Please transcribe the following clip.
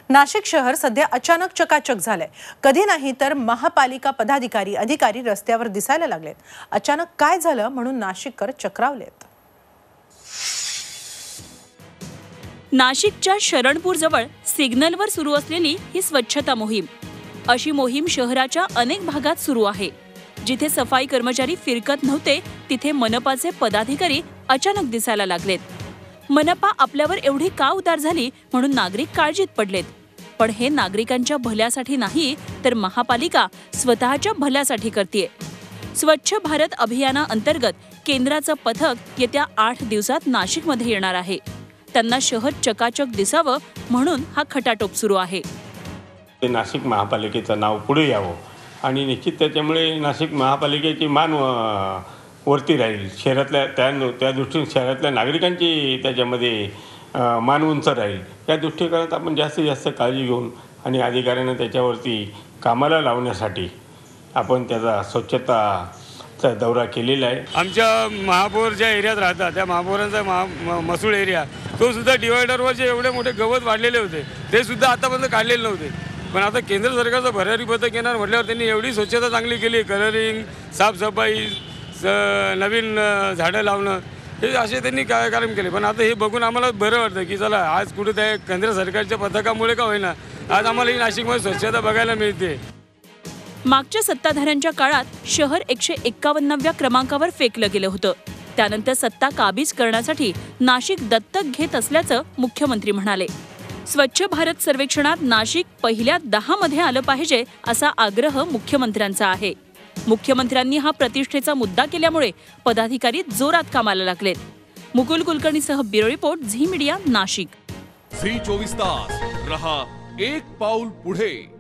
नाशिक शहर सध्या अचानक चकाचक झालंय। कधी नाही तर महापालिका पदाधिकारी अधिकारी रस्त्यावर दिसायला लागलेत। अचानक काय झालं म्हणून नाशिककर चक्रावलेत। नाशिकच्या शरणपूर जवळ सिग्नलवर सुरू असलेली ही स्वच्छता मोहीम, अशी मोहीम शहराच्या अनेक भागात सुरू आहे। जिथे सफाई कर्मचारी फिरकत नव्हते तिथे मनपाचे पदाधिकारी अचानक दिसायला लागलेत। मनपा आपल्यावर एवढी का उदार झाली म्हणून नागरिक काळजीत पडलेत। पण हे नागरिकांच्या भल्यासाठी नाही तर महापालिका स्वतःच्या भल्यासाठी करतेय। स्वच्छ भारत अभियानाअंतर्गत केंद्राचं पथक येत्या 8 दिवसात नाशिकमध्ये येणार आहे। त्यांना शहर चकाचक दिसावं म्हणून हा खटाटोप सुरू आहे। नाशिक महापालिकेचं नाव पुढे यावं आणि निश्चित त्याच्यामुळे नाशिक महापालिकेची मान वरती राहील। शहरातल्या त्या दृष्टीने शहरातल्या नागरिकांची त्याच्यामध्ये मान उंच राहील। या दृष्टिकोनात आपण जास्तीत जास्त काळजी घेऊन आणि अधिकाऱ्यांना त्याच्यावरती कामाला लावण्यासाठी आपण त्याचा स्वच्छताचा दौरा केलेला आहे। आमच्या महापौर ज्या एरियात राहतात त्या महापौरांचा मसूळ एरिया तो सुद्धा डिवायडरवर जे एवढे मोठे गवत वाढलेले होते ते सुद्धा आतापर्यंत काढलेले नव्हते। पण आता केंद्र सरकारचं भरारी पथक येणार म्हटल्यावर त्यांनी एवढी स्वच्छता चांगली केली, कलरिंग, साफसफाई, नवीन झाडं लावणं, हे असे त्यांनी कार्यक्रम केले। पण आता हे बघून आम्हाला बरं वाटतं की चला आज कुठे त्या केंद्र सरकारच्या पथकामुळे का होईना आज आम्हाला ही नाशिकमध्ये स्वच्छता बघायला मिळते। मागच्या सत्ताधाऱ्यांच्या काळात शहर 151व्या क्रमांकावर फेकलं गेलं होतं। त्यानंतर सत्ता काबीज करण्यासाठी नाशिक दत्तक घेत असल्याचं मुख्यमंत्री म्हणाले। स्वच्छ भारत सर्वेक्षणात नाशिक पहिल्या 10 मध्ये आलं पाहिजे असा आग्रह मुख्यमंत्र्यांचा आहे। मुख्यमंत्र्यांनी हा प्रतिष्ठेचा मुद्दा केल्यामुळे पदाधिकारी जोरात कामाला लागलेत। मुकुल कुलकर्णीसह bureau report, Zee media, Nashik. Zee 24 तास रहा एक पाऊल पुढे।